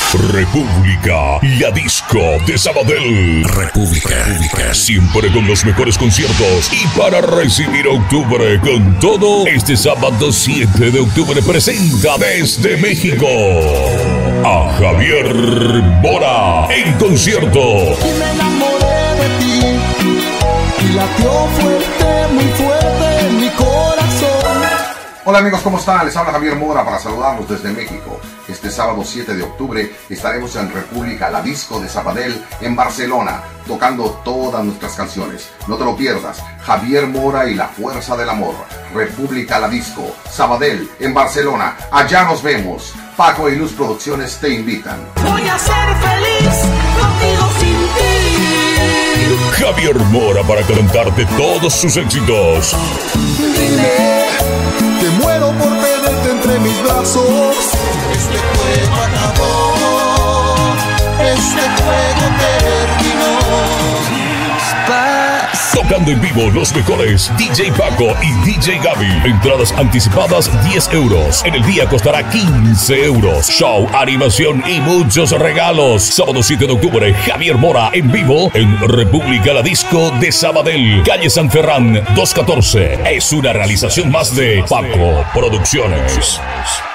República, la disco de Sabadell. República, siempre con los mejores conciertos. Y para recibir octubre con todo, este sábado 7 de octubre presenta desde México a Javier Mora en concierto. Y me enamoré de ti y latió fuerte, muy fuerte en mi corazón. Hola amigos, ¿cómo están? Les habla Javier Mora para saludarlos desde México. Este sábado 7 de octubre estaremos en República, la disco de Sabadell en Barcelona, tocando todas nuestras canciones. No te lo pierdas, Javier Mora y la fuerza del amor. República, la disco, Sabadell en Barcelona. Allá nos vemos. Paco y Luz Producciones te invitan. Voy a ser feliz contigo sin ti. Javier Mora para cantarte todos sus éxitos. Dime que muero por tenerte entre mis brazos. Este juego acabó, este juego terminó. Tocando en vivo los mejores DJ Paco y DJ Gaby. Entradas anticipadas 10 euros. En el día costará 15 euros. Show, animación y muchos regalos. Sábado 7 de octubre, Javier Mora en vivo en República, la disco de Sabadell, calle San Ferran 214. Es una realización más de Paco Producciones.